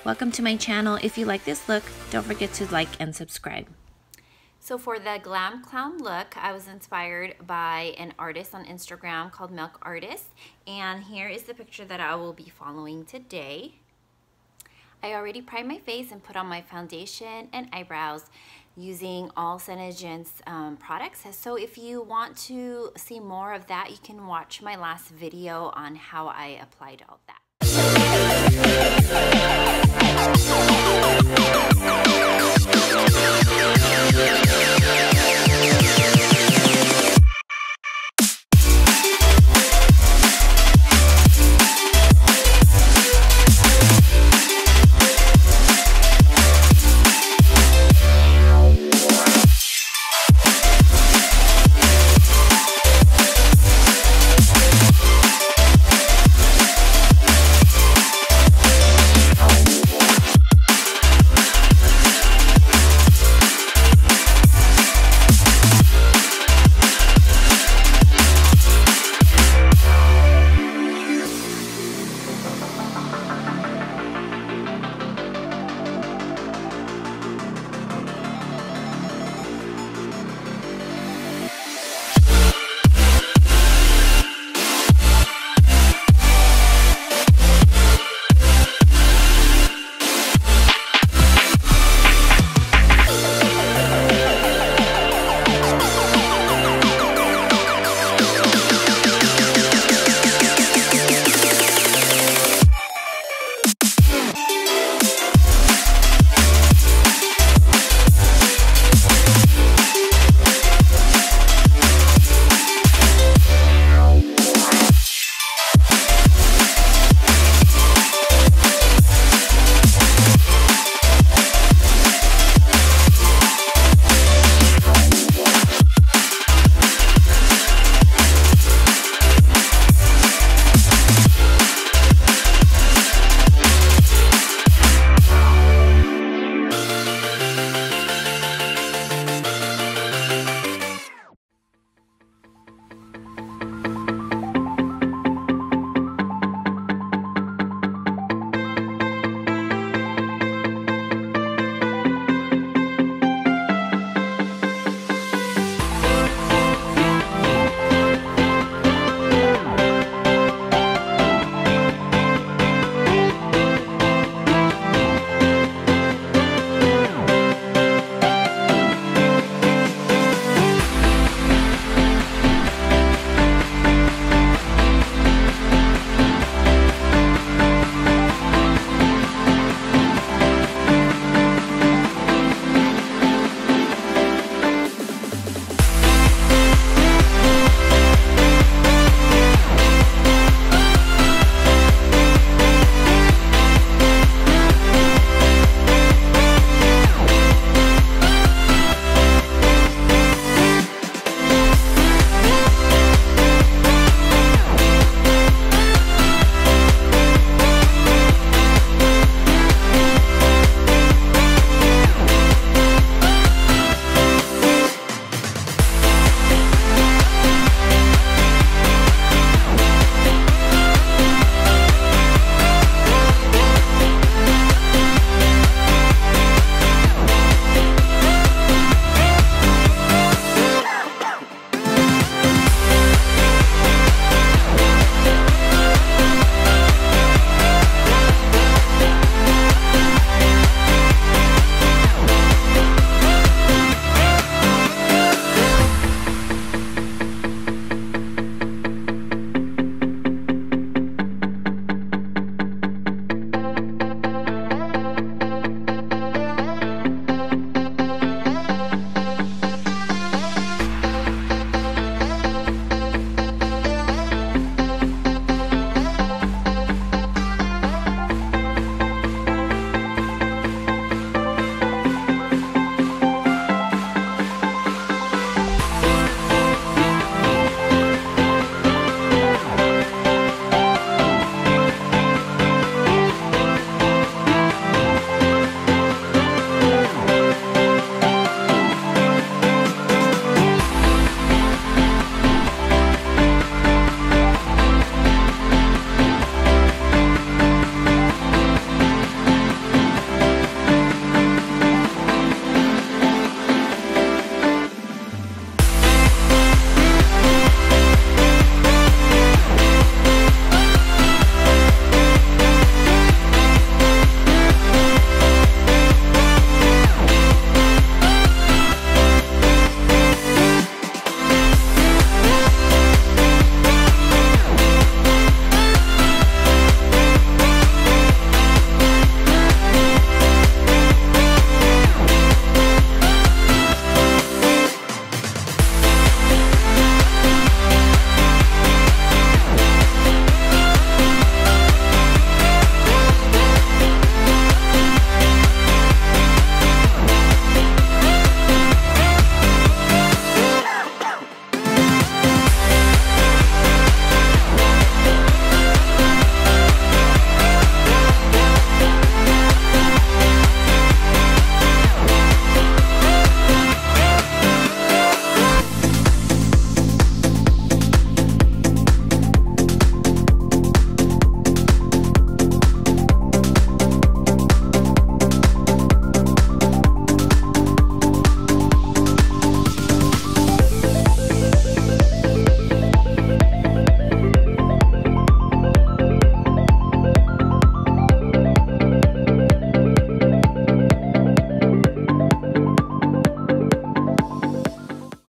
Welcome to my channel. If you like this look, don't forget to like and subscribe. So for the Glam Clown look, I was inspired by an artist on Instagram called Milk Artist, and here is the picture that I will be following today. I already primed my face and put on my foundation and eyebrows using all SeneGence products. So if you want to see more of that, you can watch my last video on how I applied all that. Yeah.